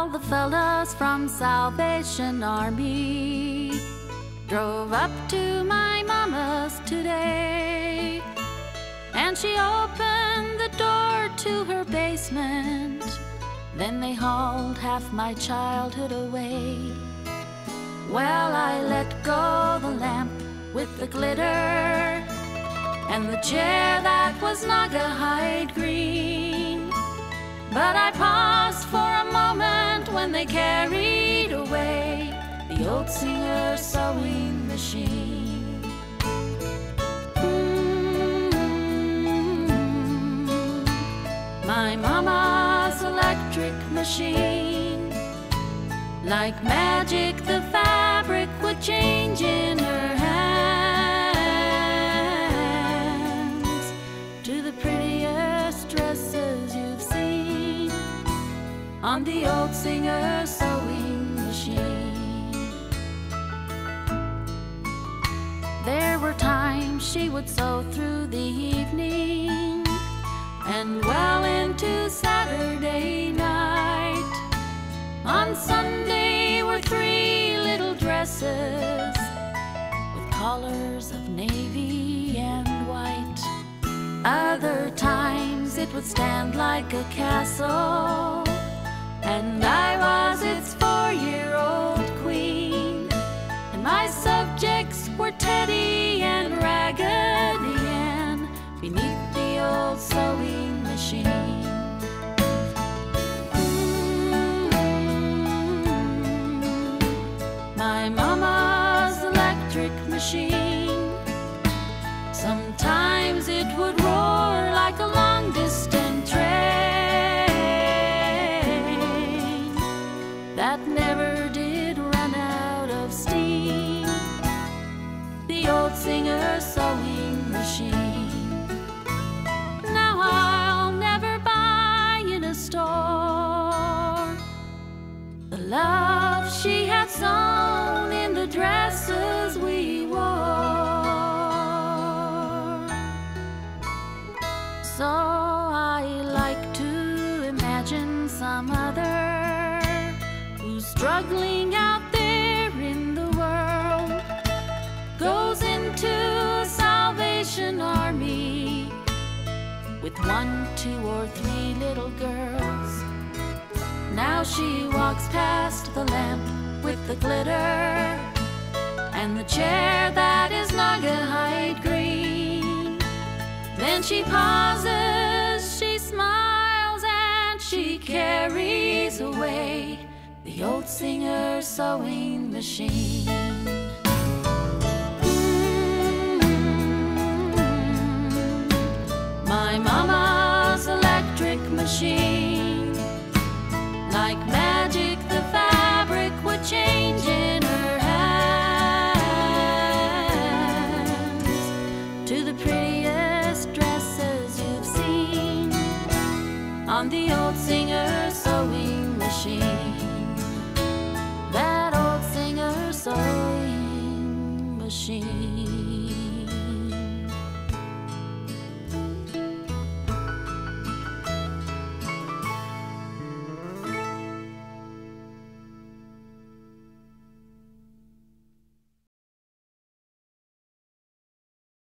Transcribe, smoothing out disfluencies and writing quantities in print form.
Well, the fellas from Salvation Army drove up to my mama's today, and she opened the door to her basement. Then they hauled half my childhood away. Well, I let go the lamp with the glitter and the chair that was Naugahyde green. But I paused for a moment when they carried away the old Singer sewing machine. My mama's electric machine, like magic the fabric would change in her hands to the prettiest dresses you've seen on the old Singer sewing machine. There were times she would sew through the evening and well into Saturday night. On Sunday were 3 little dresses with collars of navy and white. Other times it would stand like a castle, and I was its 4-year-old queen, and my subjects were Teddy and Raggedy Ann beneath the old sewing machine. My mama's electric machine, sometimes it would roar like a long-distance train that never did run out of steam, the old Singer sewing machine. Now I'll never buy in a store the love she had sewn in the dresses we wore. So I like to imagine some other who's struggling out there in the world, goes into a Salvation Army with 1, 2, or 3 little girls. Now she walks past the lamp with the glitter and the chair that is Naugahyde green. Then she pauses, she smiles, and she carries away the old Singer sewing machine.